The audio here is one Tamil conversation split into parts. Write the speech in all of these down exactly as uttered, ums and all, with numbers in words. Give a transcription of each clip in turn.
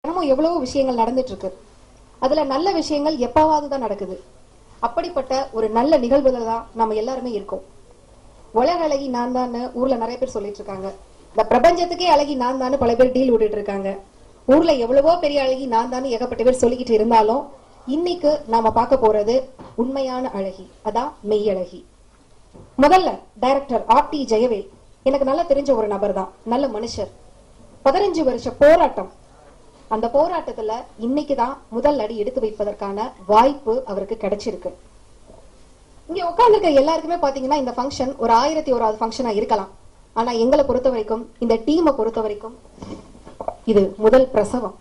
தினமும் எவ்வளவோ விஷயங்கள் நடந்துட்டு இருக்கு. அதுல நல்ல விஷயங்கள் எப்பவாவது தான் நடக்குது. அப்படிப்பட்ட ஒரு நல்ல நிகழ்வுகள் தான் நம்ம எல்லாருமே இருக்கோம். உலக அழகி நான் தான் ஊர்ல நிறைய பேர் சொல்லிட்டு இருக்காங்க. இந்த பிரபஞ்சத்துக்கே அழகி நான் தான் பல பேர் டீல் விட்டுட்டு இருக்காங்க. ஊர்ல எவ்வளவோ பெரிய அழகி நான் தான் ஏகப்பட்ட பேர் சொல்லிக்கிட்டு இருந்தாலும் இன்னைக்கு நாம பார்க்க போறது உண்மையான அழகி, அதான் மெய்யழகி. முதல்ல டைரக்டர் ஆர் டி ஜெயவேல் எனக்கு நல்லா தெரிஞ்ச ஒரு நபர் தான், நல்ல மனுஷர். பதினஞ்சு வருஷ போராட்டம், அந்த போராட்டத்துல இன்னைக்குதான் முதல் அடி எடுத்து வைப்பதற்கான வாய்ப்பு அவருக்கு கிடைச்சிருக்கு. இங்க உட்கார்ந்துருக்க எல்லாருக்குமே பாத்தீங்கன்னா இந்த ஃபங்க்ஷன் ஒரு ஆயிரத்தி ஓராவது ஃபங்க்ஷனா இருக்கலாம். ஆனா எங்களை பொறுத்த வரைக்கும், இந்த டீமை பொறுத்த வரைக்கும் இது முதல் பிரசவம்.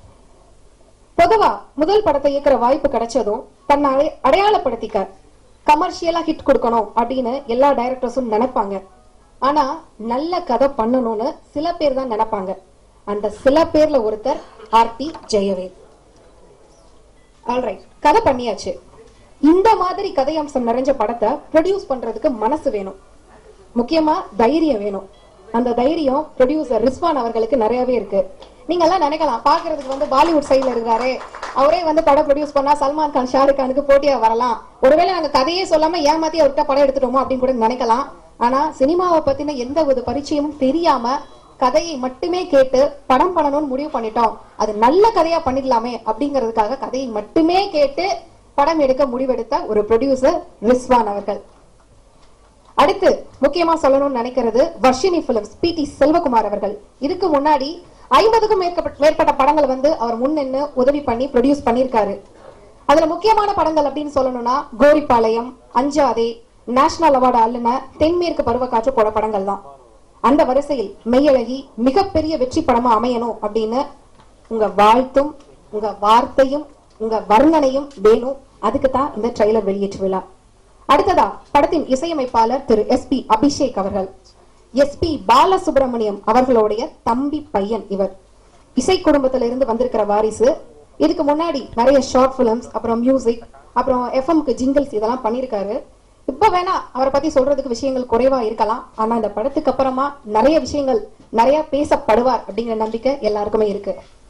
பொதுவா முதல் படத்தை இயக்குற வாய்ப்பு கிடைச்சதும் தன்னை அடையாளப்படுத்திக்க கமர்ஷியலா ஹிட் கொடுக்கணும் அப்படின்னு எல்லா டைரக்டர்ஸும் நினைப்பாங்க. ஆனா நல்ல கதை பண்ணணும்னு சில பேர் தான் நினைப்பாங்க. அந்த சில பேர்ல ஒருத்தர் ஆர் டி ஜெயவேல். ஆல்ரைட், கதை பண்ணியாச்சு. இந்த மாதிரி கதை அம்சம் நிறைஞ்ச படத்தை ப்ரொடியூஸ் பண்றதுக்கு மனசு வேணும், முக்கியமா தைரியம் வேணும். அந்த தைரியம் ப்ரொடியூசர் ரிஸ்வான் அவர்களுக்கு நிறையவே இருக்கு. நீங்க எல்லாம் நினைக்கலாம், பாக்குறதுக்கு வந்து பாலிவுட் சைட்ல இருக்கிறாரு, அவரே வந்து படம் ப்ரொடியூஸ் பண்ணா சல்மான் கான் ஷாருக் கானுக்கு போட்டியா வரலாம், ஒருவேளை நாங்க கதையே சொல்லாம ஏமாத்தி அவர்கிட்ட படம் எடுத்துட்டோமோ அப்படின்னு கூட நினைக்கலாம். ஆனா சினிமாவை பத்தின எந்த ஒரு பரிச்சயமும் தெரியாம கதையை மட்டுமே கேட்டு படம் பண்ணணும்னு முடிவு பண்ணிட்டோம், அது நல்ல கதையா பண்ணிடலாமே அப்படிங்கிறதுக்காக கதையை மட்டுமே கேட்டு படம் எடுக்க முடிவெடுத்த ஒரு ப்ரொடியூசர் ரிஸ்வான் அவர்கள். அடுத்து முக்கியமா சொல்லணும்னு நினைக்கிறது Varshini films P T Selvakumar அவர்கள். இதுக்கு முன்னாடி ஐம்பதுக்கும் மேற்பட்ட படங்கள் வந்து அவர் முன்னின்னு உதவி பண்ணி ப்ரொடியூஸ் பண்ணியிருக்காரு. அதுல முக்கியமான படங்கள் அப்படின்னு சொல்லணும்னா கோரிப்பாளையம், அஞ்சாதே, நேஷனல் அவார்டு அள்ளின தென்மேற்கு பருவக்காற்று போட படங்கள் தான். அந்த வரிசையில் மெய்யழகி மிகப்பெரிய வெற்றி படமா அமையணும் அப்படின்னு உங்க வாழ்த்தும் உங்க வார்த்தையும் உங்க வர்ணனையும் வேணும். அதுக்கு தான் இந்த ட்ரெய்லர் வெளியேற்று விழா. அடுத்ததா படத்தின் இசையமைப்பாளர் திரு எஸ் பி அபிஷேக் அவர்கள். எஸ் பி பாலசுப்ரமணியம் அவர்களுடைய தம்பி பையன் இவர். இசை குடும்பத்திலிருந்து வந்திருக்கிற வாரிசு. இதுக்கு முன்னாடி நிறைய ஷார்ட் பிலிம்ஸ், அப்புறம் மியூசிக், அப்புறம் எஃப்எம்க்கு ஜிங்கிள்ஸ் இதெல்லாம் பண்ணியிருக்காரு. இப்ப வேணா அவரை பத்தி சொல்றதுக்கு விஷயங்கள் குறைவா இருக்கலாம், ஆனா இந்த படத்துக்கு அப்புறமா நிறைய விஷயங்கள் நிறைய பேசப்படுவார் அப்படிங்கிற நம்பிக்கை எல்லாருக்குமே இருக்கு.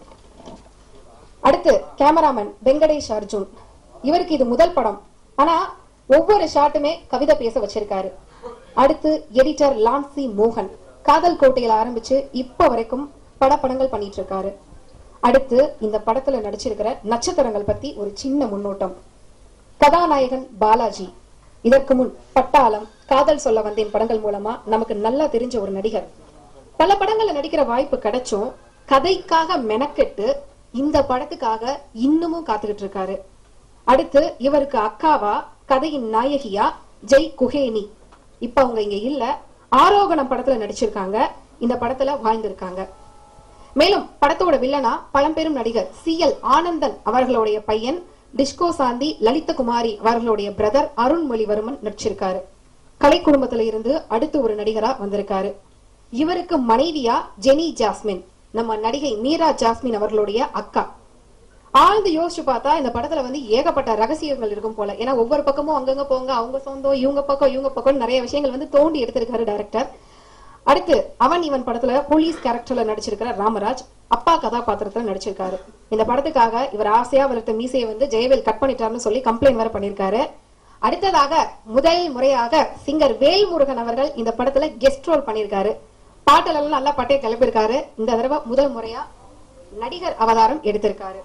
அடுத்து கேமராமேன் வெங்கடேஷ் அர்ஜுன். இவருக்கு இது முதல் படம், ஆனா ஒவ்வொரு ஷாட்டுமே கவிதை பேச வச்சிருக்காரு. அடுத்து எடிட்டர் லான்சி மோகன், காதல் கோட்டையில ஆரம்பிச்சு இப்ப வரைக்கும் பட படங்கள் பண்ணிட்டு இருக்காரு. அடுத்து இந்த படத்துல நடிச்சிருக்கிற நட்சத்திரங்கள் பத்தி ஒரு சின்ன முன்னோட்டம். கதாநாயகன் பாலாஜி, இதற்கு முன் பட்டாளம், காதல் சொல்ல வந்தேன் படங்கள் மூலமா நமக்கு நல்லா தெரிஞ்ச ஒரு நடிகர். பல படங்கள்ல நடிக்கிற வாய்ப்பு கிடைச்சும் கதைக்காக மெனக்கெட்டு இந்த படத்துக்காக இன்னமும் காத்துக்கிட்டு இருக்காரு. அடுத்து இவருக்கு அக்காவா கதையின் நாயகியா ஜெய் குஹேனி. இப்ப அவங்க இங்க இல்ல, ஆரோகணம் படத்துல நடிச்சிருக்காங்க, இந்த படத்துல வாழ்ந்திருக்காங்க. மேலும் படத்தோட வில்லனா பழம்பெரும் நடிகர் சி எல் ஆனந்தன் அவர்களுடைய பையன் டிஸ்கோ சாந்தி லலிதகுமாரி அவர்களுடைய பிரதர் அருண்மொழிவர்மன் நடிச்சிருக்காரு. கலை குடும்பத்தில இருந்து அடுத்து ஒரு நடிகரா வந்திருக்காரு. இவருக்கு மனைவியா ஜெனி ஜாஸ்மின், நம்ம நடிகை மீரா ஜாஸ்மின் அவர்களுடைய அக்கா. ஆழ்ந்து யோசிச்சு பார்த்தா இந்த படத்துல வந்து ஏகப்பட்ட ரகசியங்கள் இருக்கும் போல. ஏன்னா ஒவ்வொரு பக்கமும் அங்கங்க போங்க, அவங்க சொந்தம், இவங்க பக்கம் இவங்க பக்கம் நிறைய விஷயங்கள் வந்து தோண்டி எடுத்திருக்காரு டைரக்டர். அடுத்து அவன் இவன் படத்துல போலீஸ் கேரக்டர்ல நடிச்சிருக்கிற ராமராஜ் அப்பா கதாபாத்திரத்துல நடிச்சிருக்காரு. இந்த படத்துக்காக இவர் ஆசையா வளர்த்த மீசையை வந்து ஜெயவேல் கட் பண்ணிட்டாருன்னு சொல்லி கம்ப்ளைண்ட் வேற பண்ணிருக்காரு. அடுத்ததாக முதல் முறையாக சிங்கர் வேல்முருகன் அவர்கள் இந்த படத்துல கெஸ்ட் ரோல் பண்ணிருக்காரு. பாட்டெல்லாம் நல்லா பட்டையை கிளப்பிருக்காரு. இந்த தடவை முதல் முறையா நடிகர் அவதாரம் எடுத்திருக்காரு.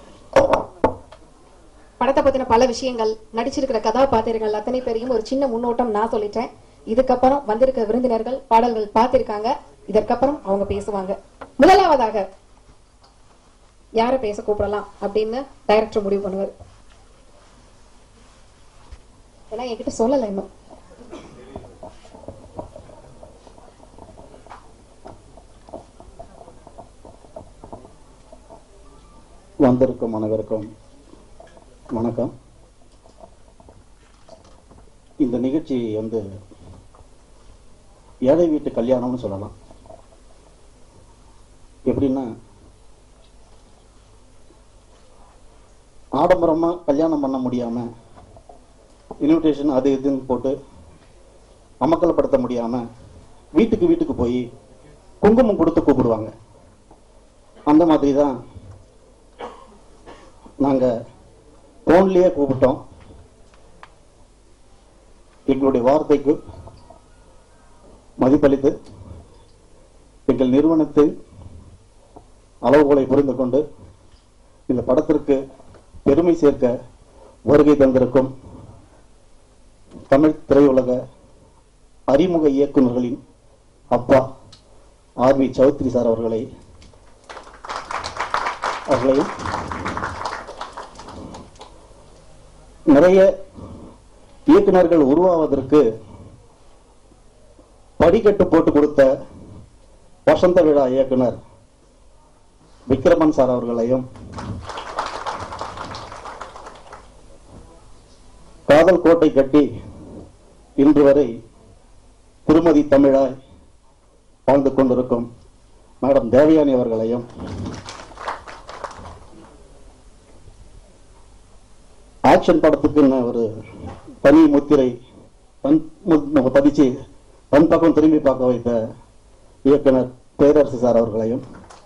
படத்தை பத்தின பல விஷயங்கள், நடிச்சிருக்கிற கதாபாத்திரங்கள் அத்தனை பேரையும் ஒரு சின்ன முன்னோட்டம் நான் சொல்லிட்டேன். இதுக்கப்புறம் வந்திருக்க விருந்தினர்கள் பாடல்கள் பார்த்திருக்காங்க, இதற்கப்புறம் அவங்க பேசுவாங்க. முதலாவதாக யார பேச கூப்பிடலாம் அப்படின்னு டைரக்டர் முடிவு பண்ணுவார். ஏன்னா என்கிட்ட சொல்லல இன்னும். வந்திருக்கும் அனைவருக்கும் வணக்கம். இந்த நிகழ்ச்சி வந்து ஏழை வீட்டு கல்யாணம்னு சொல்லலாம். எப்படின்னா ஆடம்பரமா கல்யாணம் பண்ண முடியாம இன்விடேஷன் அது இதுன்னு போட்டு அமக்கலப்படுத்த முடியாம வீட்டுக்கு வீட்டுக்கு போய் குங்குமம் கொடுத்து கூப்பிடுவாங்க. அந்த மாதிரி தான் நாங்கள் ஃபோன்லேயே கூப்பிட்டோம். எங்களுடைய வார்த்தைக்கு மதிப்பளித்து எங்கள் நிறுவனத்தின் அளவுகோலை புரிந்து கொண்டு இந்த படத்திற்கு பெருமை சேர்க்க வருகை தந்திருக்கும் தமிழ் திரையுலக அறிமுக இயக்குநர்களின் அப்பா ஆர் வி சௌத்ரி சார் அவர்களை அவர்களையும் நிறைய இயக்குநர்கள் உருவாவதற்கு படிக்கட்டு போட்டு கொடுத்த வசந்த விழா இயக்குனர் விக்ரமன் சார் அவர்களையும் காதல் கோட்டை கட்டி இன்று வரை திருமதி தமிழாய் வாழ்ந்து கொண்டிருக்கும் மேடம் தேவயானி அவர்களையும் ஆக்ஷன் படத்துக்கு ஒரு தனி முத்திரை பதிச்சு தன் பக்கம் திரும்பி பார்க்க வைத்த இயக்குனர் பேரரசு சார் அவர்களையும்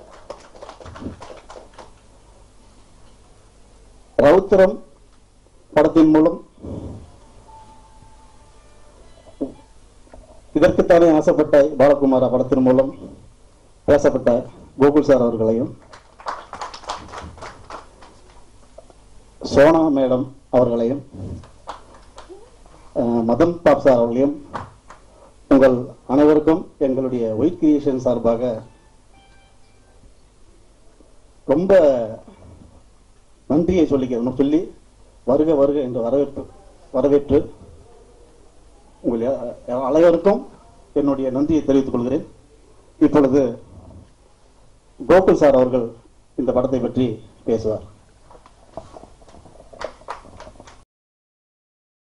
ரவுத்திரம் படத்தின் மூலம் இதற்குத்தானே ஆசைப்பட்ட பாலகுமார படத்தின் மூலம் பேசப்பட்ட கோகுல் சார் அவர்களையும் சோனா மேடம் அவர்களையும் மதன் பாப் சார் அவர்களையும் உங்கள் அனைவருக்கும் எங்களுடைய ஒயிட் கிரியேஷன் சார்பாக ரொம்ப நன்றியை சொல்லிக்கிறேன் சொல்லி வருக வருக என்று வரவேற்பு வரவேற்று உங்கள் அனைவருக்கும் என்னுடைய நன்றியை தெரிவித்துக் கொள்கிறேன். இப்பொழுது கோகுல் சார் அவர்கள் இந்த படத்தை பற்றி பேசுவார்.